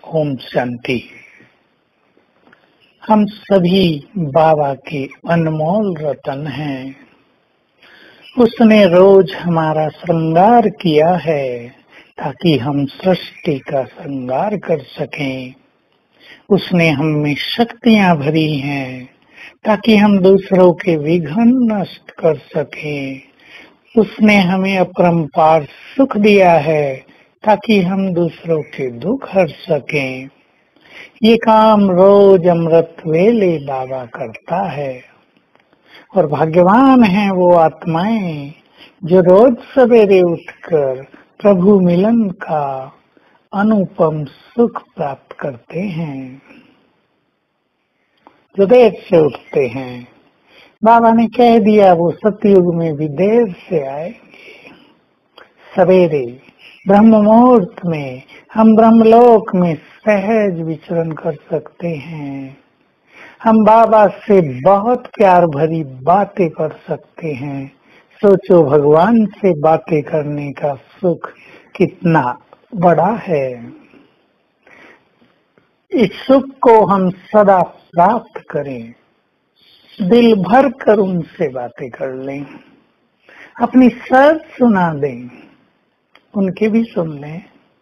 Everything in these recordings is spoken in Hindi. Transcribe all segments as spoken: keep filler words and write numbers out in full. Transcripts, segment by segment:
ओम शांति। हम सभी बाबा के अनमोल रतन हैं। उसने रोज हमारा श्रृंगार किया है ताकि हम सृष्टि का श्रृंगार कर सकें। उसने हम में शक्तियां भरी हैं ताकि हम दूसरों के विघ्न नष्ट कर सकें। उसने हमें अपरंपार सुख दिया है ताकि हम दूसरों के दुख हर सकें। ये काम रोज अमृत वेले बाबा करता है और भाग्यवान हैं वो आत्माएं जो रोज सवेरे उठकर प्रभु मिलन का अनुपम सुख प्राप्त करते हैं। जो देर से उठते हैं, बाबा ने कह दिया वो सतयुग में भी देर से आएंगे। सवेरे ब्रह्म मुहूर्त में हम ब्रह्मलोक में सहज विचरण कर सकते हैं। हम बाबा से बहुत प्यार भरी बातें कर सकते हैं। सोचो भगवान से बातें करने का सुख कितना बड़ा है। इस सुख को हम सदा प्राप्त करें। दिल भर कर उनसे बातें कर लें, अपनी सर्द सुना दें, उनकी भी सुन लें।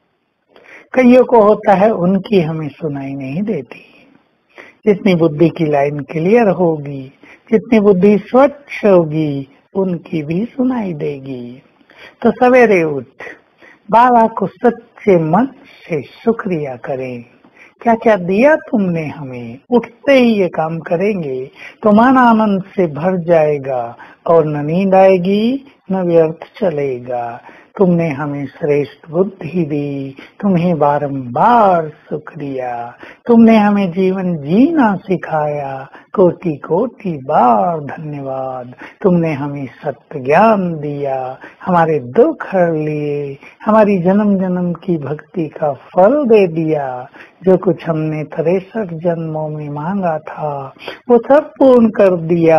कईयों को होता है उनकी हमें सुनाई नहीं देती। जितनी बुद्धि की लाइन क्लियर होगी, जितनी बुद्धि स्वच्छ होगी, उनकी भी सुनाई देगी। तो सवेरे उठ बाबा को सच्चे मन से शुक्रिया करें। क्या क्या दिया तुमने हमें। उठते ही ये काम करेंगे तो मन आनंद से भर जाएगा और न नींद आएगी न व्यर्थ चलेगा। तुमने हमें श्रेष्ठ बुद्धि दी, तुम्हें बारंबार सुख दिया। तुमने हमें जीवन जीना सिखाया, कोटि कोटि बार धन्यवाद। तुमने हमें सत्य ज्ञान दिया, हमारे दुख हर लिए, हमारी जन्म जन्म की भक्ति का फल दे दिया। जो कुछ हमने तिरसठ जन्मों में मांगा था वो सब पूर्ण कर दिया।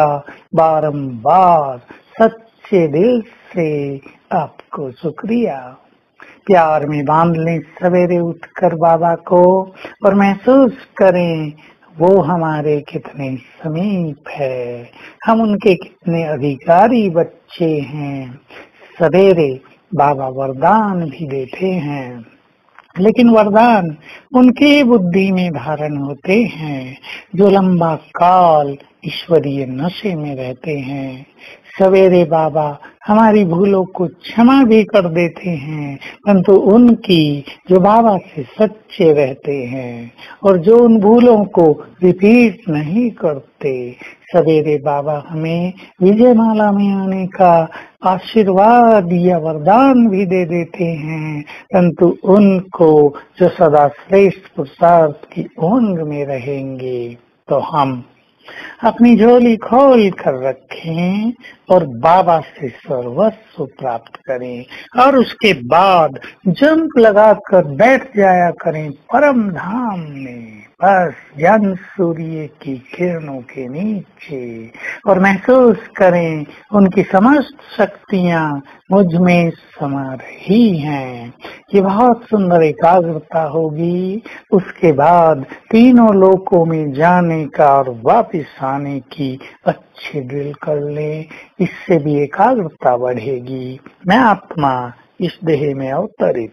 बारंबार सच्चे दिल से आपको शुक्रिया। प्यार में बांध लें सवेरे उठकर बाबा को और महसूस करें वो हमारे कितने समीप है, हम उनके कितने अधिकारी बच्चे हैं। सवेरे बाबा वरदान भी देते हैं, लेकिन वरदान उनकी बुद्धि में धारण होते हैं जो लंबा काल ईश्वरीय नशे में रहते हैं। सवेरे बाबा हमारी भूलों को क्षमा भी कर देते हैं, परंतु उनकी जो बाबा से सच्चे रहते हैं और जो उन भूलों को रिपीट नहीं करते। सवेरे बाबा हमें विजय माला में आने का आशीर्वाद या वरदान भी दे देते हैं, परंतु उनको जो सदा श्रेष्ठ पुरुषार्थ की उंग में रहेंगे। तो हम अपनी झोली खोल कर रखें और बाबा से सर्वस्व प्राप्त करें और उसके बाद जंप लगाकर बैठ जाया करें परम धाम में, बस ज्ञान सूर्य की किरणों के नीचे, और महसूस करें उनकी समस्त शक्तियां मुझ में समा रही हैं। ये बहुत सुंदर एकाग्रता होगी। उसके बाद तीनों लोकों में जाने का और वापस आने की अच्छी ड्रिल कर लें, इससे भी एकाग्रता बढ़ेगी। मैं आत्मा इस देह में अवतरित।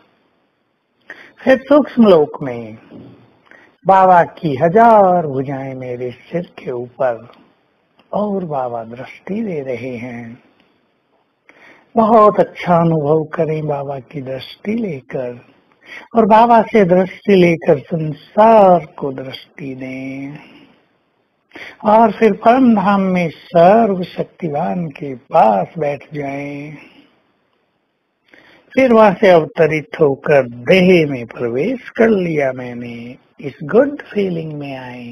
फिर सूक्ष्म लोक में बाबा की हजार भुजाएं मेरे सिर के ऊपर और बाबा दृष्टि दे रहे हैं। बहुत अच्छा अनुभव करें बाबा की दृष्टि लेकर और बाबा से दृष्टि लेकर संसार को दृष्टि दें और फिर परम धाम में सर्व शक्तिवान के पास बैठ जाएं। फिर वहां से अवतरित होकर देह में प्रवेश कर लिया मैंने, इस गुड फीलिंग में आए।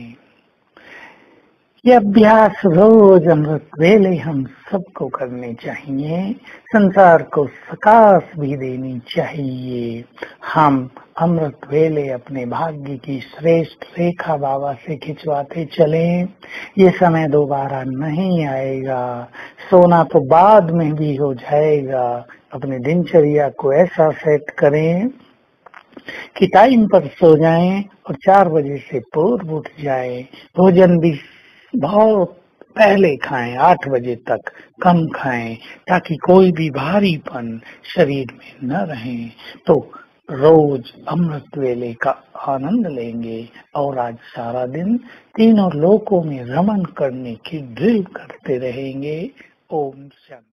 ये अभ्यास रोज अमृत वेले हम सबको करने चाहिए। संसार को सकाश भी देनी चाहिए। हम अमृत वेले अपने भाग्य की श्रेष्ठ रेखा बाबा से खिंचवाते चलें। ये समय दोबारा नहीं आएगा। सोना तो बाद में भी हो जाएगा। अपने दिनचर्या को ऐसा सेट करें कि टाइम पर सो जाएं और चार बजे से पूर्व उठ जाएं। भोजन भी बहुत पहले खाएं, आठ बजे तक कम खाएं, ताकि कोई भी भारीपन शरीर में न रहे। तो रोज अमृत वेले का आनंद लेंगे और आज सारा दिन तीनों लोकों में रमन करने की ड्रिल करते रहेंगे। ओम शांति।